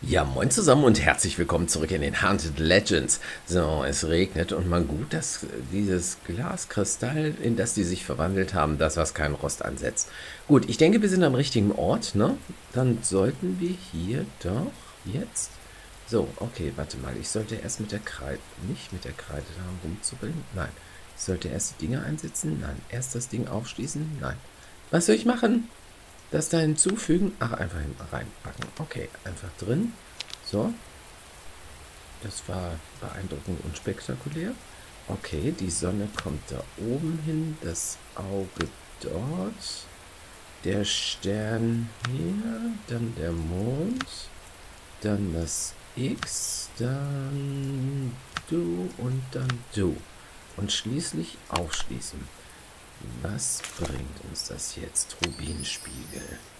Ja, moin zusammen und herzlich willkommen zurück in den Haunted Legends. So, es regnet und mal gut, dass dieses Glaskristall, in das die sich verwandelt haben, das was keinen Rost ansetzt. Gut, ich denke, wir sind am richtigen Ort, ne? Dann sollten wir hier doch jetzt... So, okay, warte mal, ich sollte erst mit der Kreide, nicht mit der Kreide da rumzubilden, nein. Ich sollte erst die Dinge einsetzen, nein. Erst das Ding aufschließen, nein. Was soll ich machen? Das da hinzufügen? Ach, einfach reinpacken. Okay, einfach drin. So. Das war beeindruckend und spektakulär. Okay, die Sonne kommt da oben hin. Das Auge dort. Der Stern hier. Dann der Mond. Dann das X. Dann du und dann du. Und schließlich aufschließen. Was bringt uns das jetzt? Rubinspiegel.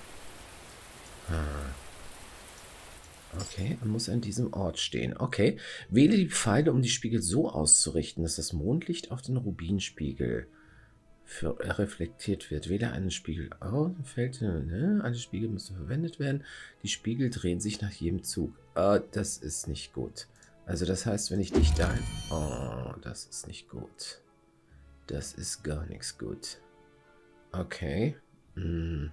Okay, er muss an diesem Ort stehen. Okay, wähle die Pfeile, um die Spiegel so auszurichten, dass das Mondlicht auf den Rubinspiegel reflektiert wird. Wähle einen Spiegel aus. Alle Spiegel müssen verwendet werden. Die Spiegel drehen sich nach jedem Zug. Das ist nicht gut. Also das heißt, wenn ich dich da... Oh, das ist nicht gut. Das ist gar nichts gut. Okay. Dann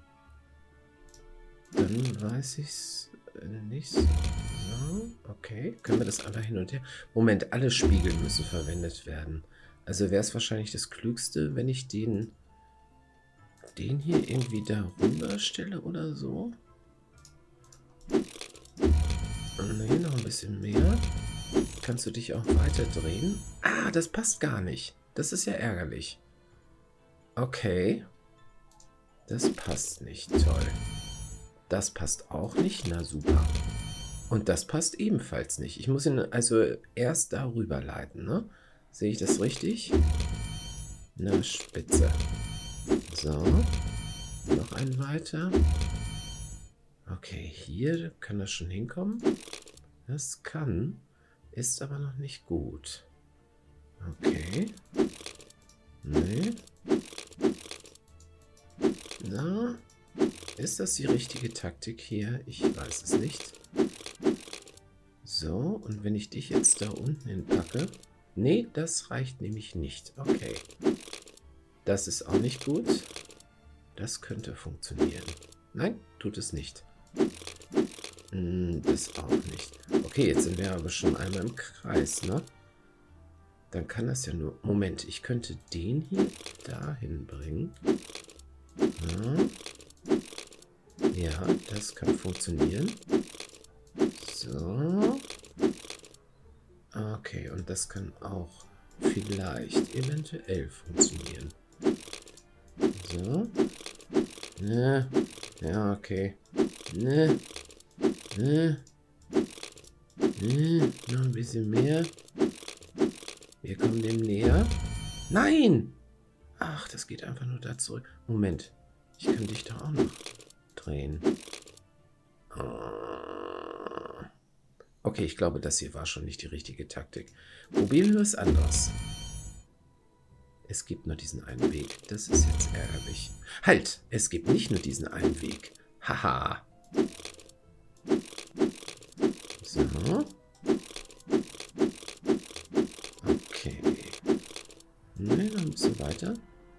weiß ich's nicht so. Okay. Können wir das einfach hin und her? Moment, alle Spiegel müssen verwendet werden. Also wäre es wahrscheinlich das Klügste, wenn ich den hier irgendwie darüber stelle oder so. Ne, noch ein bisschen mehr. Kannst du dich auch weiter drehen? Ah, das passt gar nicht. Das ist ja ärgerlich. Okay. Das passt nicht. Toll. Das passt auch nicht. Na super. Und das passt ebenfalls nicht. Ich muss ihn also erst darüber leiten, ne? Sehe ich das richtig? Na, spitze. So. Noch ein weiter. Okay, hier kann das schon hinkommen. Das kann. Ist aber noch nicht gut. Okay. Nee. Na, ist das die richtige Taktik hier? Ich weiß es nicht. So, und wenn ich dich jetzt da unten hinpacke... Nee, das reicht nämlich nicht. Okay. Das ist auch nicht gut. Das könnte funktionieren. Nein, tut es nicht. Das auch nicht. Okay, jetzt sind wir aber schon einmal im Kreis, ne? Dann kann das ja nur... Moment, ich könnte den hier dahin bringen. Ja, das kann funktionieren. So. Okay, und das kann auch vielleicht eventuell funktionieren. So. Ne. Ja, okay. Ne. Ne. Ne. Noch ein bisschen mehr. Wir kommen dem näher. Nein! Ach, das geht einfach nur da zurück. Moment. Ich kann dich da auch noch drehen. Okay, ich glaube, das hier war schon nicht die richtige Taktik. Probieren wir was anderes. Es gibt nur diesen einen Weg. Das ist jetzt ärgerlich. Halt! Es gibt nicht nur diesen einen Weg. Haha. So. Okay. Ne, noch ein bisschen weiter.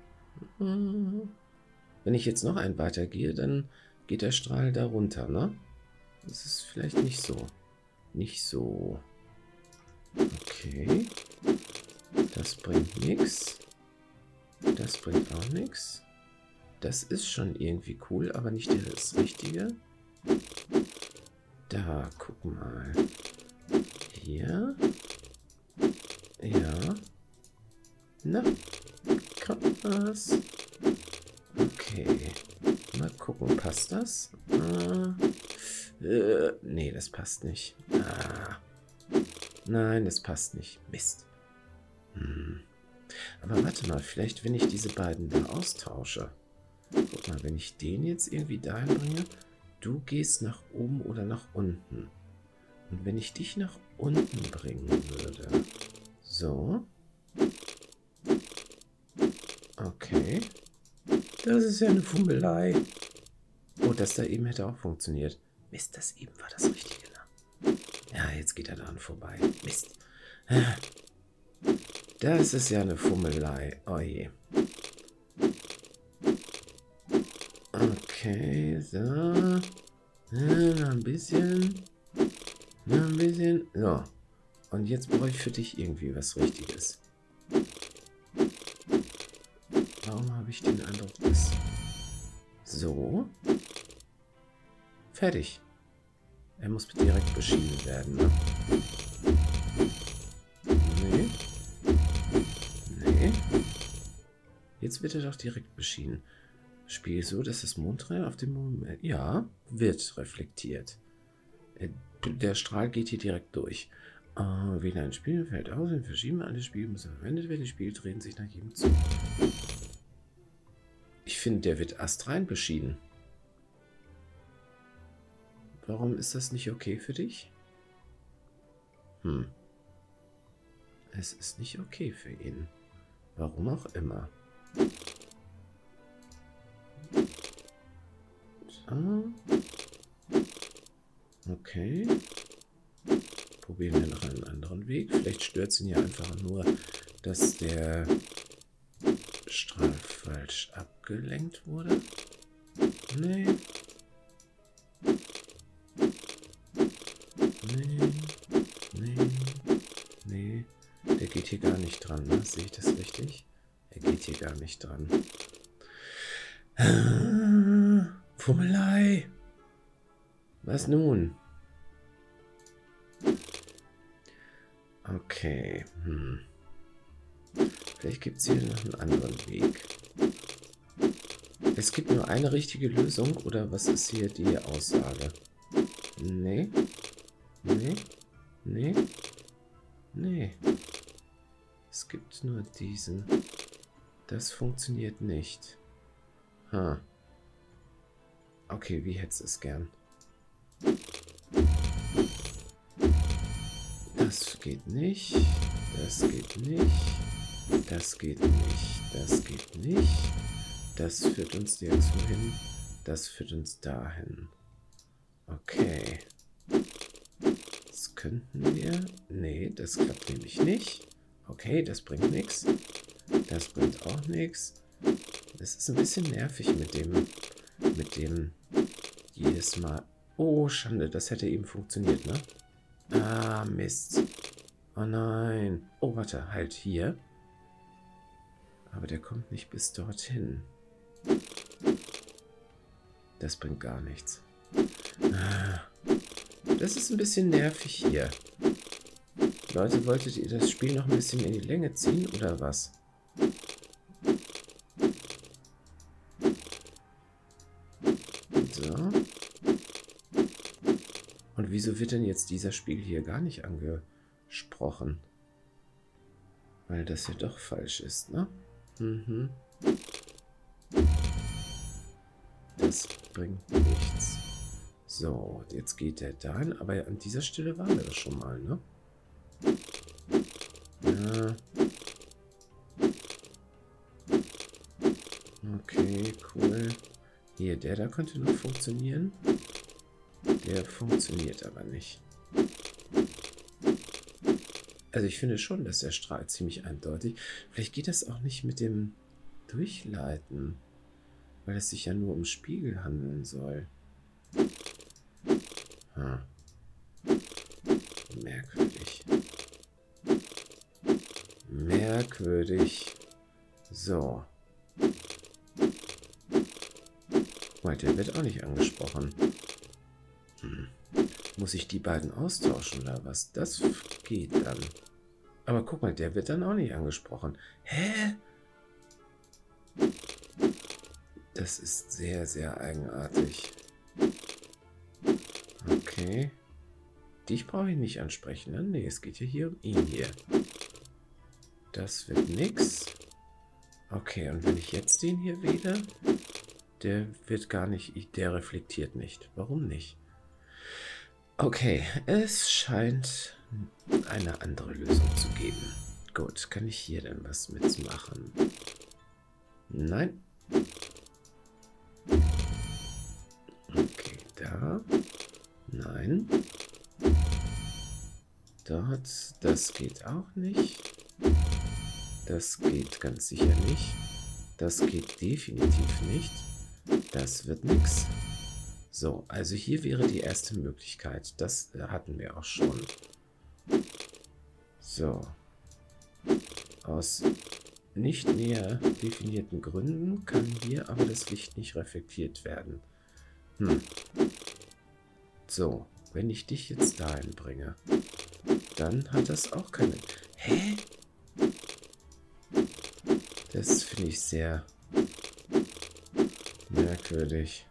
Wenn ich jetzt noch einen weitergehe, dann geht der Strahl da runter, ne? Das ist vielleicht nicht so. Nicht so. Okay. Das bringt nichts. Das bringt auch nichts. Das ist schon irgendwie cool, aber nicht das Richtige. Da, guck mal. Hier. Ja. Na, kommt was. Okay. Mal gucken, passt das? Nee, das passt nicht. Nein, das passt nicht. Mist. Aber warte mal, vielleicht wenn ich diese beiden da austausche. Guck mal, wenn ich den jetzt irgendwie dahin bringe, du gehst nach oben oder nach unten. Und wenn ich dich nach unten bringen würde. So. Okay. Das ist ja eine Fummelei. Oh, das da eben hätte auch funktioniert. Mist, das eben war das Richtige. Ne? Ja, jetzt geht er dran vorbei. Mist. Das ist ja eine Fummelei. Oh je. Okay, so. Noch ein bisschen. Noch ein bisschen. So. Und jetzt brauche ich für dich irgendwie was Richtiges. Warum habe ich den Eindruck, dass... So. Fertig. Er muss direkt beschieden werden. Ne? Nee. Nee. Jetzt wird er doch direkt beschieden. Spiel so, dass das Mondteil auf dem Moment... Ja, wird reflektiert. Der Strahl geht hier direkt durch. Wähle ein Spiel, fällt aus, in verschieben alle Spiele müssen verwendet werden. Die Spiele drehen sich nach jedem Zug. Ich finde, der wird astrein beschieden. Warum ist das nicht okay für dich? Es ist nicht okay für ihn. Warum auch immer. So. Okay. Probieren wir noch einen anderen Weg. Vielleicht stört es ihn ja einfach nur, dass der Strahl falsch abgelenkt wurde. Nee. Nee. Der geht hier gar nicht dran, ne? Sehe ich das richtig? Er geht hier gar nicht dran. Fummelei. Was nun? Okay. Vielleicht gibt es hier noch einen anderen Weg. Es gibt nur eine richtige Lösung, oder was ist hier die Aussage? Nee. Es gibt nur diesen. Das funktioniert nicht. Okay, wie hättest du es gern? Das geht nicht. Das geht nicht. Das geht nicht. Das geht nicht. Das führt uns nirgendwo hin. Das führt uns dahin. Okay. Das könnten wir... Nee, das klappt nämlich nicht. Okay, das bringt nichts. Das bringt auch nichts. Das ist ein bisschen nervig mit dem jedes Mal... Oh, Schande, das hätte eben funktioniert, ne? Ah, Mist. Oh nein. Oh, warte, halt hier. Aber der kommt nicht bis dorthin. Das bringt gar nichts. Das ist ein bisschen nervig hier. Leute, wolltet ihr das Spiel noch ein bisschen in die Länge ziehen, oder was? So. Und wieso wird denn jetzt dieser Spiegel hier gar nicht angesprochen? Weil das ja doch falsch ist, ne? Das bringt nichts. So, jetzt geht der dahin, aber an dieser Stelle waren wir das schon mal, ne? Ja. Okay, cool. Hier, der da könnte noch funktionieren. Der funktioniert aber nicht. Also ich finde schon, dass der Strahl ziemlich eindeutig... Vielleicht geht das auch nicht mit dem Durchleiten, weil es sich ja nur um Spiegel handeln soll. Merkwürdig. Merkwürdig. So. Weil der wird auch nicht angesprochen. Muss ich die beiden austauschen oder was? Das geht dann. Aber guck mal, der wird dann auch nicht angesprochen. Hä? Das ist sehr, sehr eigenartig. Okay. Dich brauche ich nicht ansprechen, ne? Nee, es geht ja hier um ihn hier. Das wird nix. Okay, und wenn ich jetzt den hier wähle, der wird gar nicht, der reflektiert nicht. Warum nicht? Okay, es scheint eine andere Lösung zu geben. Gut, kann ich hier denn was mitmachen? Nein. Okay, da. Nein. Dort, das geht auch nicht. Das geht ganz sicher nicht. Das geht definitiv nicht. Das wird nichts. So, also hier wäre die erste Möglichkeit. Das hatten wir auch schon. So. Aus nicht näher definierten Gründen kann hier aber das Licht nicht reflektiert werden. So, wenn ich dich jetzt dahin bringe, dann hat das auch keine... Hä? Das finde ich sehr merkwürdig.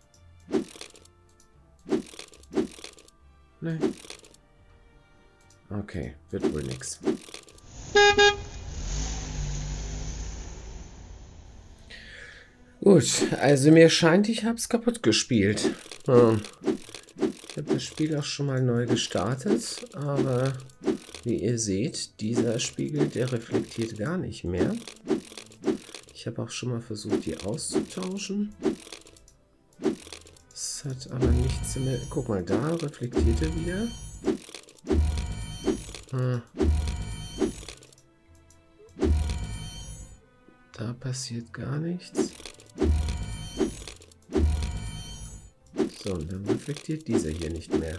Nee. Okay, wird wohl nix. Gut, also mir scheint, ich habe es kaputt gespielt. Ich habe das Spiel auch schon mal neu gestartet, aber wie ihr seht, dieser Spiegel, der reflektiert gar nicht mehr. Ich habe auch schon mal versucht, die auszutauschen. Es hat aber nichts mehr... Guck mal, da reflektiert er wieder. Da passiert gar nichts. So, und dann reflektiert dieser hier nicht mehr.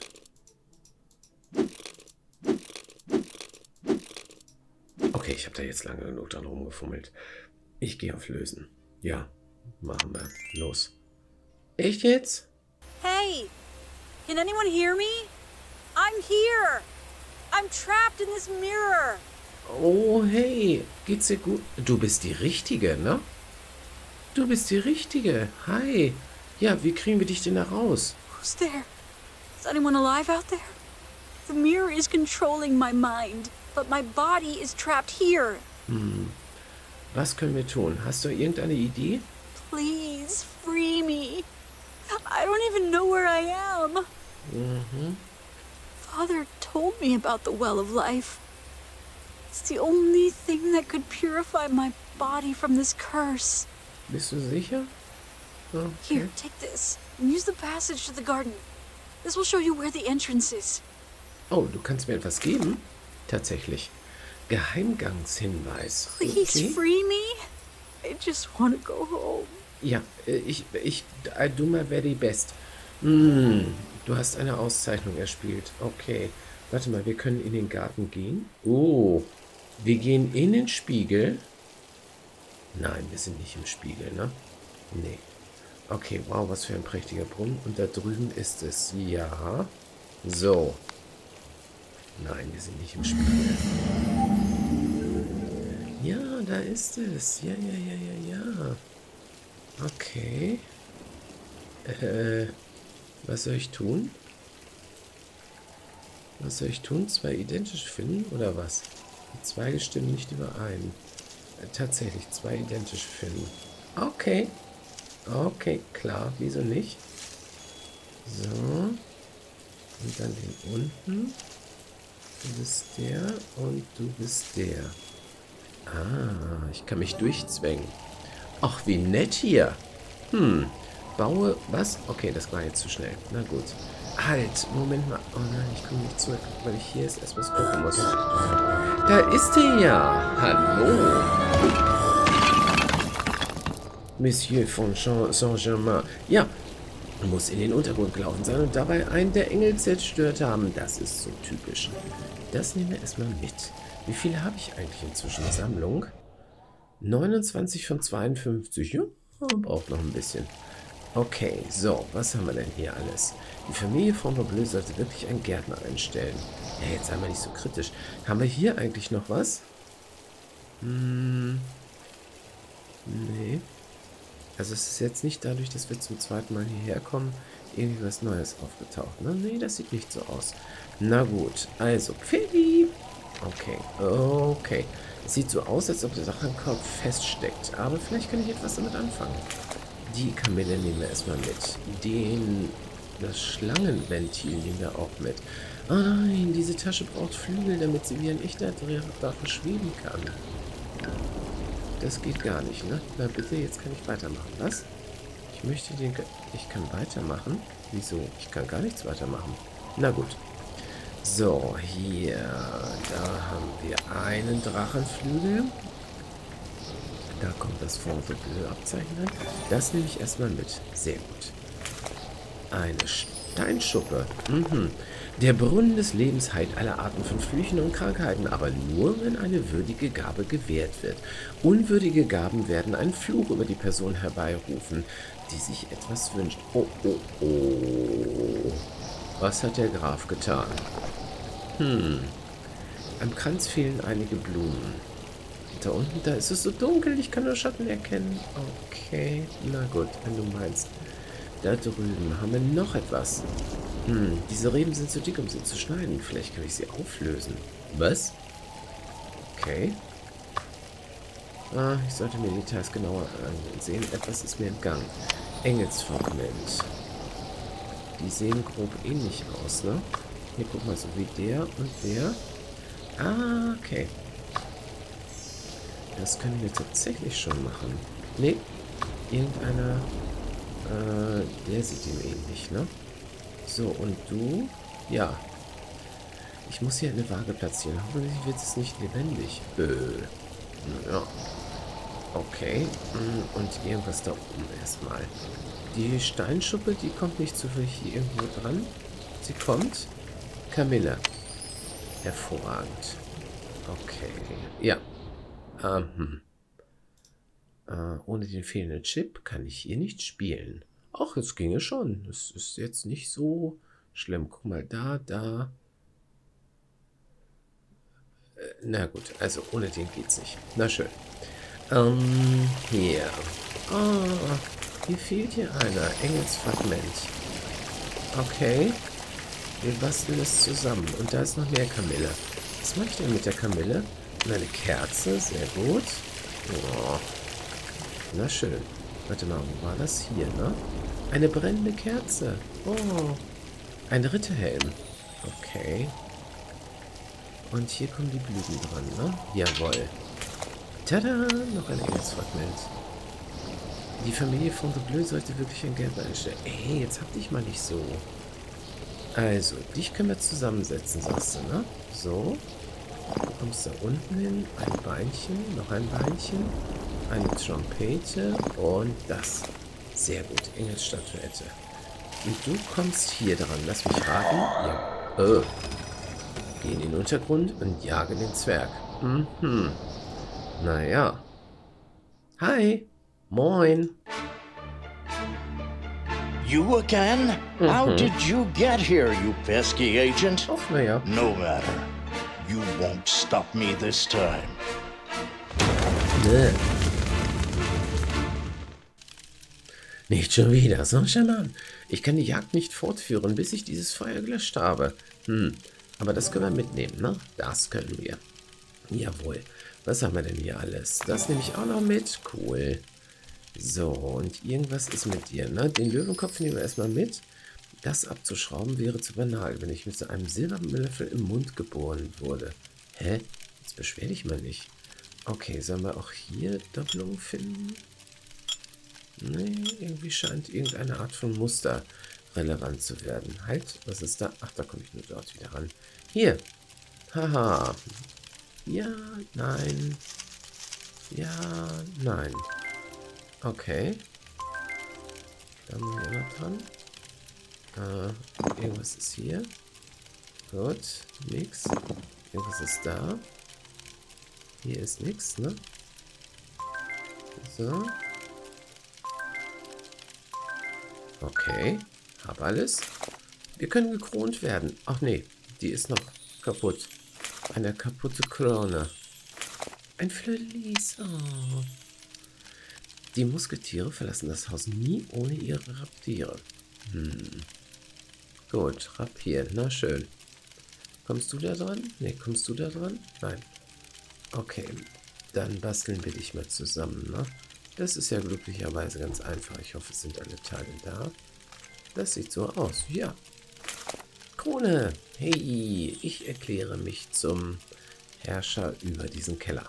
Okay, ich habe da jetzt lange genug dran rumgefummelt. Ich gehe auf Lösen. Ja, machen wir. Los. Echt jetzt? Hey, can anyone hear me? I'm here. I'm trapped in this mirror. Oh, hey, geht's dir gut? Du bist die Richtige, ne? Du bist die Richtige. Hi. Ja, wie kriegen wir dich denn da raus? Who's there? Is anyone alive out there? The mirror is controlling my mind, but my body is trapped here. Was können wir tun? Hast du irgendeine Idee? Please, free me. I don't even know where I am. Father told me about the Well of Life. It's the only thing that could purify my body from this curse. Bist du sicher? Okay. Here, take this and use the passage to the garden. This will show you where the entrance is. Oh, du kannst mir etwas geben? Tatsächlich. Geheimgangshinweis. Please free me. I just want to go home. Ja, I do my very best. Du hast eine Auszeichnung erspielt. Okay. Warte mal, wir können in den Garten gehen. Oh, wir gehen in den Spiegel. Nein, wir sind nicht im Spiegel, ne? Nee. Okay, wow, was für ein prächtiger Brunnen. Und da drüben ist es. Ja. So. Nein, wir sind nicht im Spiegel. Ja, da ist es. Ja. Okay. Was soll ich tun? Was soll ich tun? Zwei identisch finden oder was? Die zwei stimmen nicht überein. Tatsächlich zwei identisch finden. Okay. Okay, klar. Wieso nicht? So. Und dann den unten. Du bist der und du bist der. Ah, ich kann mich durchzwängen. Ach, wie nett hier. Baue... Was? Okay, das war jetzt zu schnell. Na gut. Halt, Moment mal. Oh nein, ich komme nicht zurück, weil ich hier jetzt erst was gucken muss. Da ist er ja. Hallo. Monsieur von Saint-Germain. Ja, muss in den Untergrund gelaufen sein und dabei einen der Engel zerstört haben. Das ist so typisch. Das nehmen wir erstmal mit. Wie viele habe ich eigentlich inzwischen? Sammlung? 29 von 52. Ja, braucht noch ein bisschen. Okay, so, was haben wir denn hier alles? Die Familie von Bleu sollte wirklich einen Gärtner einstellen. Ja, jetzt seien wir nicht so kritisch. Haben wir hier eigentlich noch was? Nee. Also es ist jetzt nicht dadurch, dass wir zum zweiten Mal hierher kommen, irgendwie was Neues aufgetaucht. Ne? Nee, das sieht nicht so aus. Na gut, also Pfeffi. Okay. Es sieht so aus, als ob der Sachenkopf feststeckt. Aber vielleicht kann ich etwas damit anfangen. Die Kamelle nehmen wir erstmal mit. Das Schlangenventil nehmen wir auch mit. Oh nein, diese Tasche braucht Flügel, damit sie wie ein echter Drache schweben kann. Das geht gar nicht, ne? Na bitte, jetzt kann ich weitermachen. Was? Ich möchte den... Ich kann weitermachen? Wieso? Ich kann gar nichts weitermachen. Na gut. So, hier. Da haben wir einen Drachenflügel. Da kommt das Fond de Bleu-Abzeichen rein. Das nehme ich erstmal mit. Sehr gut. Eine Steinschuppe. Der Brunnen des Lebens heilt alle Arten von Flüchen und Krankheiten, aber nur, wenn eine würdige Gabe gewährt wird. Unwürdige Gaben werden einen Fluch über die Person herbeirufen, die sich etwas wünscht. Oh, oh, oh. Was hat der Graf getan? Am Kranz fehlen einige Blumen. Da unten, da ist es so dunkel, ich kann nur Schatten erkennen. Okay, na gut, wenn du meinst. Da drüben haben wir noch etwas. Diese Reben sind zu dick, um sie zu schneiden. Vielleicht kann ich sie auflösen. Was? Okay. Ich sollte mir die Details genauer ansehen. Etwas ist mir entgangen. Engelsfragment. Die sehen grob ähnlich aus, ne? Hier, guck mal, so wie der und der. Ah, okay. Das können wir tatsächlich schon machen. Nee, irgendeiner, der sieht ihm ähnlich, ne? So, und du? Ja. Ich muss hier eine Waage platzieren. Hoffentlich wird es nicht lebendig. Ja. Okay. Und irgendwas da oben erstmal. Die Steinschuppe, die kommt nicht zufällig hier irgendwo dran. Sie kommt. Camilla. Hervorragend. Okay. Ja. Ohne den fehlenden Chip kann ich hier nicht spielen. Ach, es ginge schon. Es ist jetzt nicht so schlimm. Guck mal, da. Na gut, also ohne den geht's nicht. Na schön. Hier. Hier fehlt hier einer. Engelsfragment. Okay. Wir basteln es zusammen. Und da ist noch mehr Kamille. Was mache ich denn mit der Kamille? Und eine Kerze. Sehr gut. Oh. Na schön. Warte mal, wo war das? Hier, ne? Eine brennende Kerze. Oh. Ein Ritterhelm. Okay. Und hier kommen die Blüten dran, ne? Jawohl. Tada! Noch ein Engelsfragment. Die Familie von de Bleu sollte wirklich ein Geld einstellen. Ey, jetzt hab dich mal nicht so. Also, dich können wir zusammensetzen, sagst du, ne? So. Du kommst da unten hin. Ein Beinchen, noch ein Beinchen. Eine Trompete und das. Sehr gut, Engelsstatuette. Und du kommst hier dran. Lass mich raten. Ja. Geh in den Untergrund und jage den Zwerg. Naja. Hi. Moin. You again? How did you get here, you pesky agent? Ach, naja. No matter. You won't stop me this time. Ne. Nicht schon wieder, so charmant. Ich kann die Jagd nicht fortführen, bis ich dieses Feuer gelöscht habe. Aber das können wir mitnehmen, ne? Das können wir. Jawohl. Was haben wir denn hier alles? Das nehme ich auch noch mit. Cool. So, und irgendwas ist mit dir, ne? Den Löwenkopf nehmen wir erstmal mit. Das abzuschrauben wäre zu banal, wenn ich mit so einem silbernen Löffel im Mund geboren wurde. Hä? Jetzt beschwer dich mal nicht. Okay, sollen wir auch hier Doppelungen finden? Nee, irgendwie scheint irgendeine Art von Muster relevant zu werden. Halt, was ist da? Ach, da komme ich nur dort wieder ran. Hier. Haha. Ja, nein. Ja, nein. Okay. Da haben wir noch dran. Irgendwas ist hier. Gut, nix. Irgendwas ist da. Hier ist nix, ne? So. Okay, hab alles. Wir können gekront werden. Ach nee, die ist noch kaputt. Eine kaputte Krone. Ein Fleur-de-Lis. Oh. Die Musketiere verlassen das Haus nie ohne ihre Rapiere. Gut, Rapier, na schön. Kommst du da dran? Ne, kommst du da dran? Nein. Okay, dann basteln wir dich mal zusammen, ne? Das ist ja glücklicherweise ganz einfach. Ich hoffe, es sind alle Teile da. Das sieht so aus, ja. Krone, hey, ich erkläre mich zum Herrscher über diesen Keller.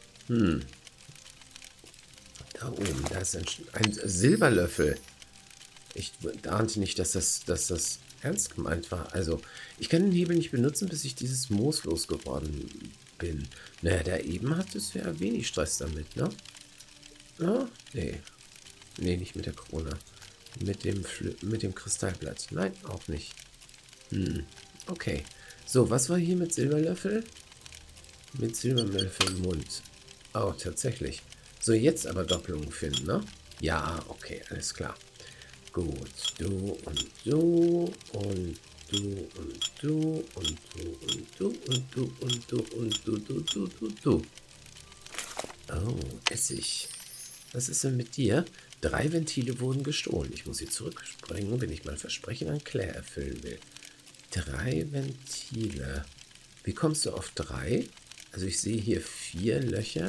Da oben, da ist ein Silberlöffel. Ich ahnte nicht, dass das ernst gemeint war. Also, ich kann den Hebel nicht benutzen, bis ich dieses Moos losgeworden bin. Naja, da eben hattest du ja wenig Stress damit, ne? Ja? Nee. Nee, nicht mit der Krone. Mit dem Kristallblatt. Nein, auch nicht. Okay. So, was war hier mit Silberlöffel? Mit Silberlöffel im Mund. Oh, tatsächlich. So, jetzt aber Doppelung finden, ne? Ja, okay, alles klar. Gut, du und du und du und du und du und du und du und du und du. Oh, Essig. Was ist denn mit dir? 3 Ventile wurden gestohlen. Ich muss sie zurückspringen, wenn ich mein Versprechen an Claire erfüllen will. 3 Ventile. Wie kommst du auf 3? Also ich sehe hier 4 Löcher.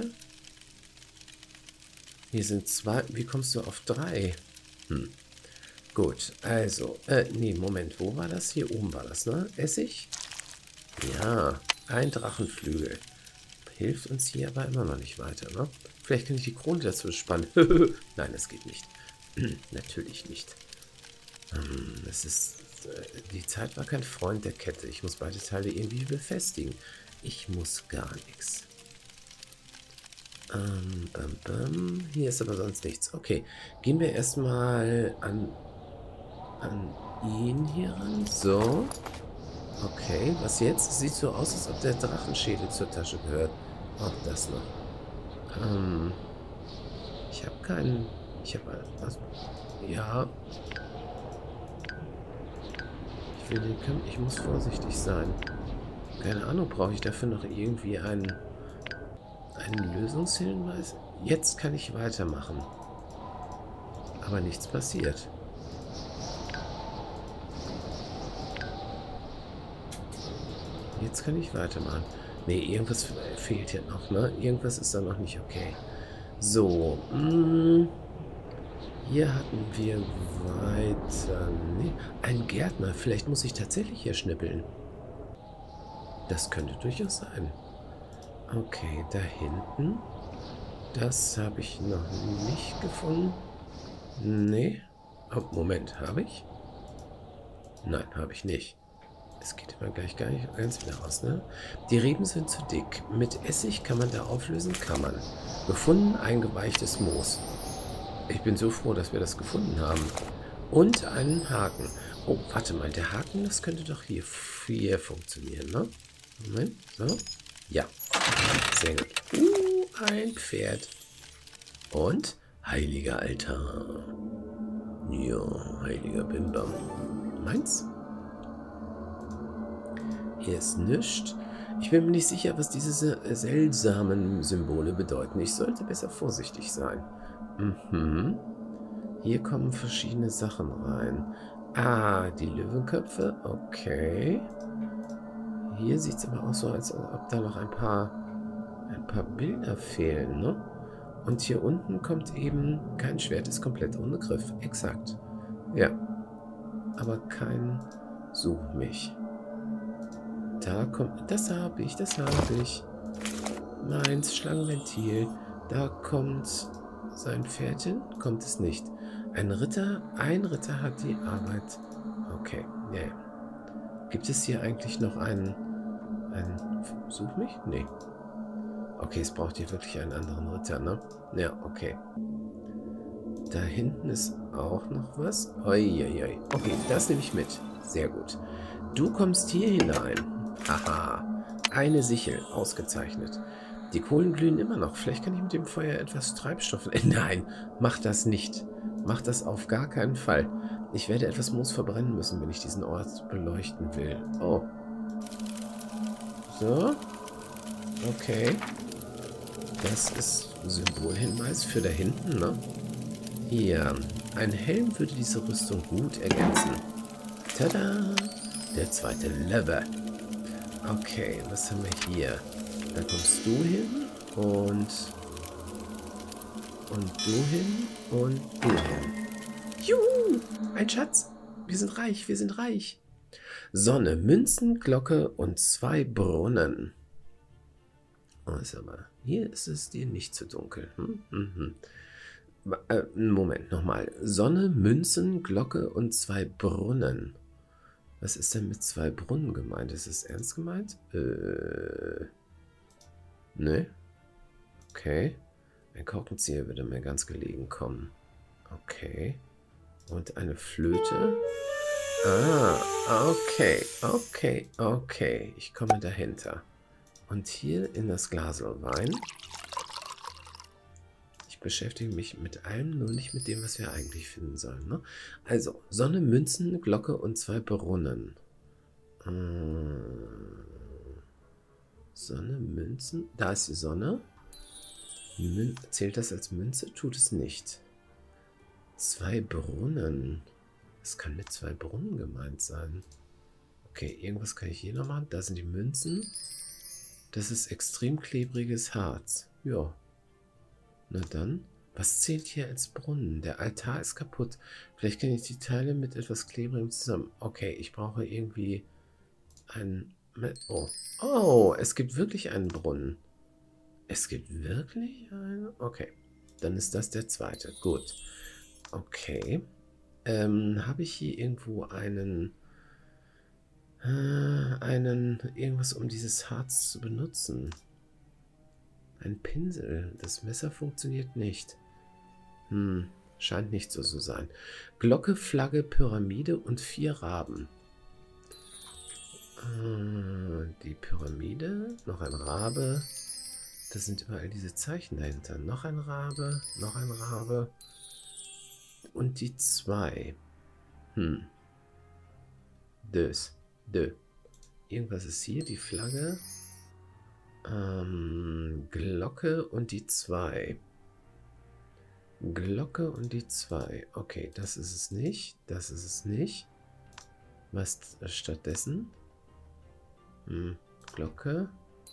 Hier sind 2. Wie kommst du auf 3? Gut, also, nee, Moment, wo war das? Hier oben war das, ne? Essig? Ja, ein Drachenflügel. Hilft uns hier aber immer noch nicht weiter, ne? Vielleicht kann ich die Krone dazu spannen. Nein, das geht nicht. Natürlich nicht. Es ist, die Zeit war kein Freund der Kette. Ich muss beide Teile irgendwie befestigen. Ich muss gar nichts. Hier ist aber sonst nichts. Okay, gehen wir erstmal an ihn hier ran. So. Okay, was jetzt? Sieht so aus, als ob der Drachenschädel zur Tasche gehört. Auch das noch. Ich habe keinen... Ich habe... Was? Ja. Ich muss vorsichtig sein. Keine Ahnung, brauche ich dafür noch irgendwie einen Lösungshinweis? Jetzt kann ich weitermachen. Aber nichts passiert. Jetzt kann ich weitermachen. Nee, irgendwas fehlt hier noch, ne? Irgendwas ist da noch nicht okay. So, hier hatten wir weiter... Nee, ein Gärtner. Vielleicht muss ich tatsächlich hier schnippeln. Das könnte durchaus sein. Okay, da hinten. Das habe ich noch nicht gefunden. Nee. Oh, Moment, habe ich? Nein, habe ich nicht. Es geht immer gleich gar nicht ganz wieder raus, ne? Die Reben sind zu dick. Mit Essig kann man da auflösen? Kann man. Gefunden, eingeweichtes Moos. Ich bin so froh, dass wir das gefunden haben. Und einen Haken. Oh, warte mal, der Haken, das könnte doch hier funktionieren, ne? Moment, so. Ja. Sehr gut. Ein Pferd. Und heiliger Altar. Ja, heiliger Bimbam. Meins? Hier ist nichts. Ich bin mir nicht sicher, was diese seltsamen Symbole bedeuten. Ich sollte besser vorsichtig sein. Hier kommen verschiedene Sachen rein. Ah, die Löwenköpfe. Okay. Hier sieht es aber auch so, als ob da noch ein paar Bilder fehlen, ne? Und hier unten kommt eben kein Schwert, ist komplett ohne Griff. Exakt. Ja. Aber kein Such mich. Da kommt... Das habe ich. Meins, Schlangenventil. Da kommt sein Pferd hin. Kommt es nicht. Ein Ritter hat die Arbeit. Okay, ja. Gibt es hier eigentlich noch einen Such mich? Nee. Okay, es braucht hier wirklich einen anderen Ritter, ne? Ja, okay. Da hinten ist auch noch was. Uiuiui. Okay, das nehme ich mit. Sehr gut. Du kommst hier hinein. Haha. Eine Sichel. Ausgezeichnet. Die Kohlen glühen immer noch. Vielleicht kann ich mit dem Feuer etwas Treibstoff... Nein, mach das nicht. Mach das auf gar keinen Fall. Ich werde etwas Moos verbrennen müssen, wenn ich diesen Ort beleuchten will. Oh. So. Okay. Das ist Symbolhinweis für da hinten, ne? Hier. Ein Helm würde diese Rüstung gut ergänzen. Tada! Der zweite Lever. Okay, was haben wir hier? Da kommst du hin und du hin und du hin. Juhu! Ein Schatz! Wir sind reich. Sonne, Münzen, Glocke und 2 Brunnen. Oh, ist aber... Hier ist es dir nicht zu dunkel. Moment, nochmal. Sonne, Münzen, Glocke und 2 Brunnen. Was ist denn mit 2 Brunnen gemeint? Ist es ernst gemeint? Ne? Okay. Ein Korkenzieher würde mir ganz gelegen kommen. Okay. Und eine Flöte. Ah, okay, okay, okay. Ich komme dahinter. Und hier in das Glasl Wein. Ich beschäftige mich mit allem, nur nicht mit dem, was wir eigentlich finden sollen. Ne? Also, Sonne, Münzen, Glocke und 2 Brunnen. Sonne, Münzen. Da ist die Sonne. Zählt das als Münze? Tut es nicht. 2 Brunnen. Was kann mit 2 Brunnen gemeint sein? Okay, irgendwas kann ich hier noch machen. Da sind die Münzen. Das ist extrem klebriges Harz. Ja. Na dann. Was zählt hier als Brunnen? Der Altar ist kaputt. Vielleicht kann ich die Teile mit etwas Klebrigem zusammen. Okay, ich brauche irgendwie ein... Oh. Oh, es gibt wirklich einen Brunnen. Es gibt wirklich einen? Okay. Dann ist das der zweite. Gut. Okay. Habe ich hier irgendwo irgendwas, um dieses Harz zu benutzen? Ein Pinsel. Das Messer funktioniert nicht. Scheint nicht so zu sein. Glocke, Flagge, Pyramide und 4 Raben. Die Pyramide, noch ein Rabe. Das sind überall diese Zeichen dahinter. Noch ein Rabe, noch ein Rabe. Und die 2. Das. Irgendwas ist hier, die Flagge. Glocke und die 2. Glocke und die 2. Okay, das ist es nicht. Das ist es nicht. Was stattdessen? Glocke.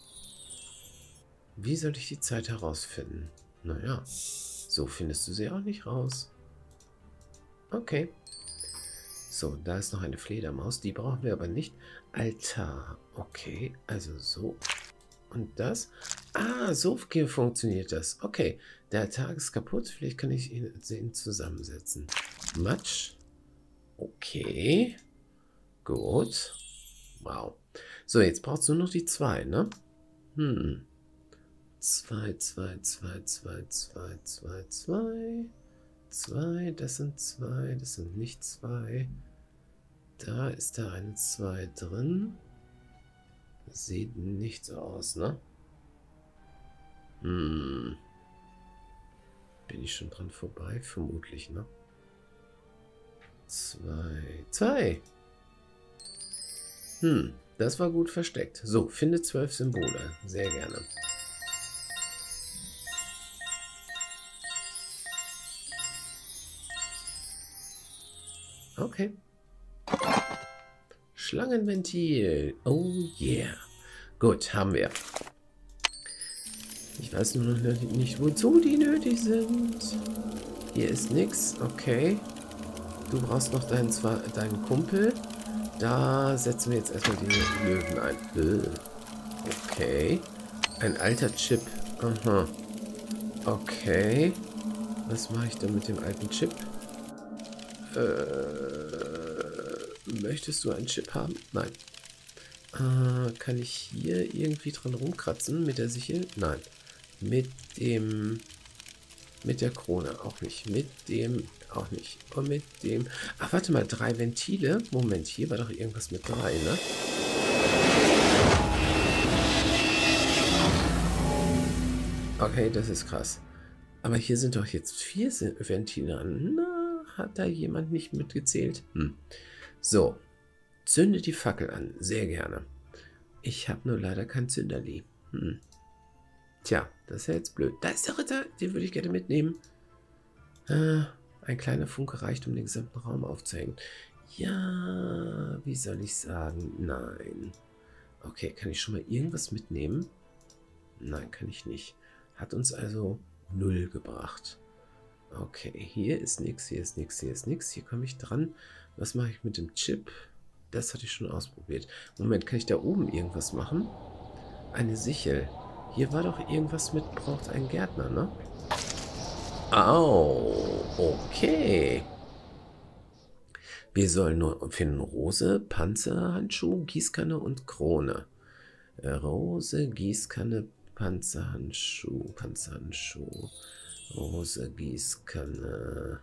Wie soll ich die Zeit herausfinden? Naja, so findest du sie auch nicht raus. Okay. So, da ist noch eine Fledermaus. Die brauchen wir aber nicht. Altar. Okay, also so. Und das? Ah, so funktioniert das. Okay, der Altar ist kaputt. Vielleicht kann ich ihn zusammensetzen. Matsch. Okay. Gut. Wow. So, jetzt brauchst du nur noch die 2, ne? 2, 2, 2, 2, 2, 2, 2. 2, das sind 2, das sind nicht 2. Da ist da eine 2 drin. Das sieht nicht so aus, ne? Bin ich schon dran vorbei? Vermutlich, ne? 2. 2! Das war gut versteckt. So, finde 12 Symbole. Sehr gerne. Okay. Schlangenventil. Oh yeah. Gut, haben wir. Ich weiß nur noch nicht, wozu die nötig sind. Hier ist nichts. Okay. Du brauchst noch deinen Kumpel. Da setzen wir jetzt erstmal die Löwen ein. Okay. Ein alter Chip. Aha. Okay. Was mache ich denn mit dem alten Chip? Möchtest du einen Chip haben? Nein. Kann ich hier irgendwie dran rumkratzen mit der Sichel? Nein. Mit der Krone auch nicht. Mit dem auch nicht. Und mit dem... Ach, warte mal. 3 Ventile. Moment, hier war doch irgendwas mit 3, ne? Okay, das ist krass. Aber hier sind doch jetzt 4 Ventile an. Na, hat da jemand nicht mitgezählt? So. Zünde die Fackel an. Sehr gerne. Ich habe nur leider kein Zünderli. Tja, das ist ja jetzt blöd. Da ist der Ritter. Den würde ich gerne mitnehmen. Ein kleiner Funke reicht, um den gesamten Raum aufzuhängen. Ja, wie soll ich sagen? Nein. Okay, kann ich schon mal irgendwas mitnehmen? Nein, kann ich nicht. Hat uns also 0 gebracht. Okay, hier ist nichts, hier ist nichts, hier ist nichts. Hier komme ich dran. Was mache ich mit dem Chip? Das hatte ich schon ausprobiert. Moment, kann ich da oben irgendwas machen? Eine Sichel. Hier war doch irgendwas mit, braucht ein Gärtner, ne? Au, okay. Wir sollen nur finden Rose, Panzerhandschuh, Gießkanne und Krone. Rose, Gießkanne, Panzerhandschuh. Rose, Gießkanne.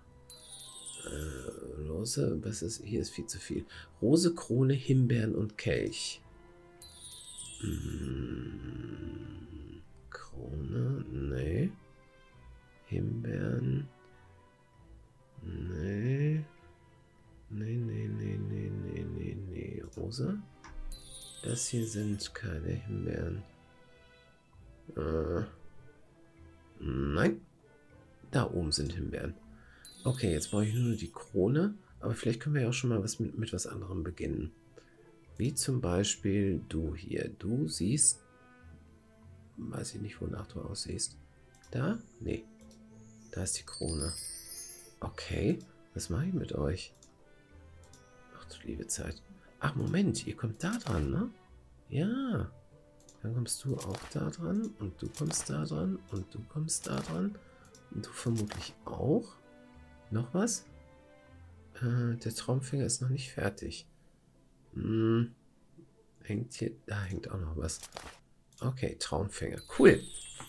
Rose, was ist, hier ist viel zu viel. Rose, Krone, Himbeeren und Kelch. Krone, nee. Himbeeren, nee. Nee. Rose? Das hier sind keine Himbeeren. Nein. Da oben sind Himbeeren. Okay, jetzt brauche ich nur die Krone. Aber vielleicht können wir ja auch schon mal mit was anderem beginnen. Wie zum Beispiel du hier. Du siehst... Weiß ich nicht, wonach du aussiehst. Da? Nee. Da ist die Krone. Okay. Was mache ich mit euch? Ach du liebe Zeit. Ach, Moment. Ihr kommt da dran, ne? Ja. Dann kommst du auch da dran. Und du kommst da dran. Und du kommst da dran. Und du vermutlich auch. Noch was? Der Traumfänger ist noch nicht fertig. Hängt hier... Da hängt auch noch was. Okay, Traumfänger. Cool.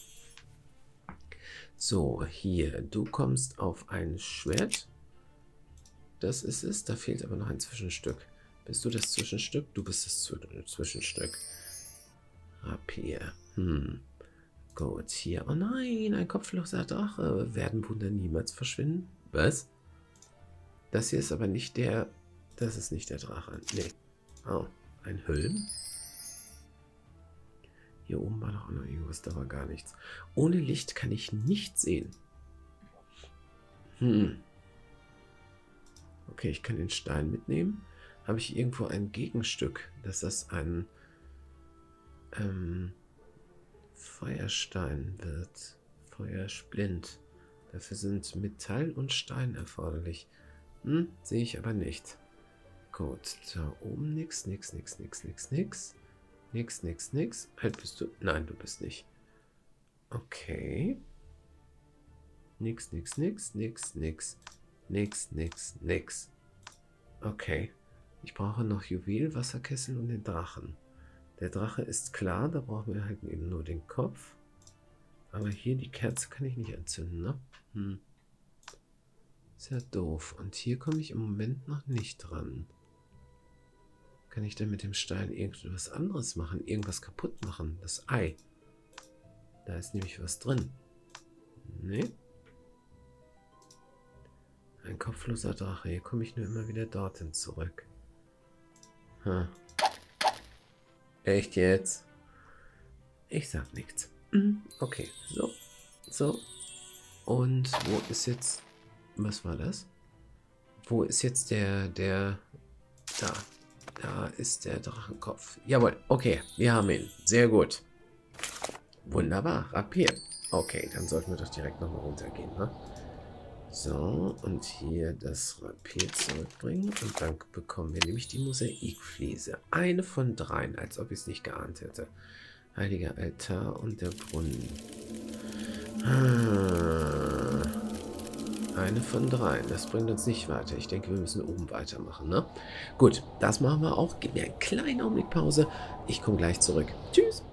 So, hier. Du kommst auf ein Schwert. Das ist es. Da fehlt aber noch ein Zwischenstück. Bist du das Zwischenstück? Du bist das Zwischenstück. Rapier. Gut, hier. Oh nein, ein kopfloser Drache. Werden Wunder niemals verschwinden? Was? Das hier ist aber nicht der... Das ist nicht der Drache. Nee. Oh, ein Helm. Hier oben war doch auch noch irgendwas, da war gar nichts. Ohne Licht kann ich nichts sehen. Okay, ich kann den Stein mitnehmen. Habe ich irgendwo ein Gegenstück, dass das ein Feuerstein wird. Feuersplint. Dafür sind Metall und Stein erforderlich. Sehe ich aber nicht. Gut, da oben nix. Nix. Halt, bist du... Nein, du bist nicht. Okay. Nix. Okay. Ich brauche noch Juwel, Wasserkessel und den Drachen. Der Drache ist klar, da brauchen wir halt eben nur den Kopf. Aber hier die Kerze kann ich nicht entzünden, ne? Ist ja doof. Und hier komme ich im Moment noch nicht dran. Kann ich denn mit dem Stein irgendwas anderes machen? Irgendwas kaputt machen? Das Ei. Da ist nämlich was drin. Nee. Ein kopfloser Drache. Hier komme ich nur immer wieder dorthin zurück. Echt jetzt? Ich sag nichts. Okay. So. Und wo ist jetzt... Was war das? Wo ist jetzt der... Da. Da ist der Drachenkopf. Jawohl, okay, wir haben ihn. Sehr gut. Wunderbar, Rapier. Okay, dann sollten wir doch direkt nochmal runtergehen, ne? So, und hier das Rapier zurückbringen. Und dann bekommen wir nämlich die Mosaikfliese. Eine von 3, als ob ich es nicht geahnt hätte. Heiliger Altar und der Brunnen. Eine von 3. Das bringt uns nicht weiter. Ich denke, wir müssen oben weitermachen, ne? Gut, das machen wir auch. Gib mir einen kleinen Augenblick Pause. Ich komme gleich zurück. Tschüss.